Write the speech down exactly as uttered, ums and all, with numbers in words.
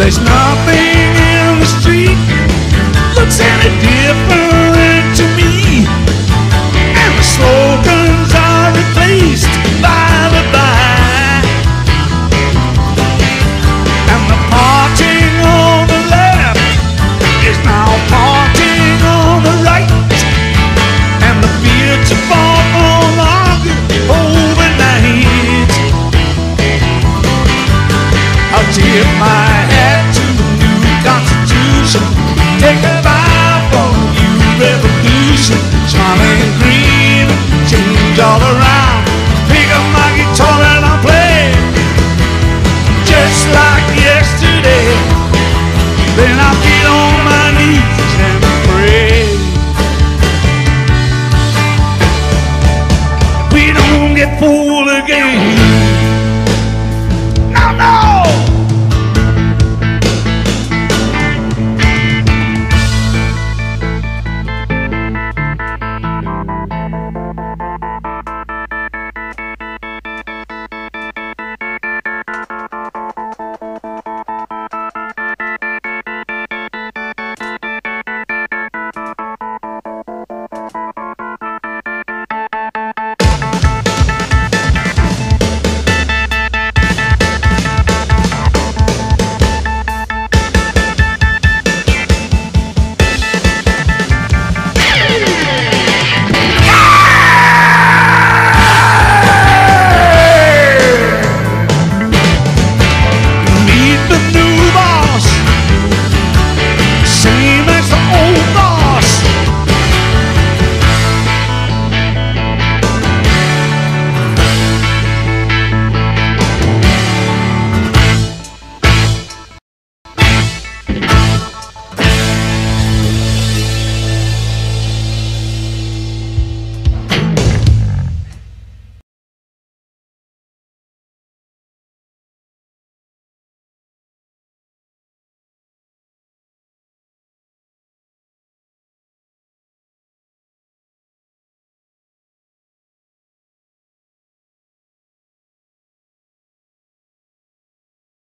There's nothing in the street looks any different to me, and the slogans are replaced by the by, and the parting on the left is now parting on the right, and the fields are fought on overnight. I'll tip my hat to the new Constitution, take a bow for the new revolution, smiling green.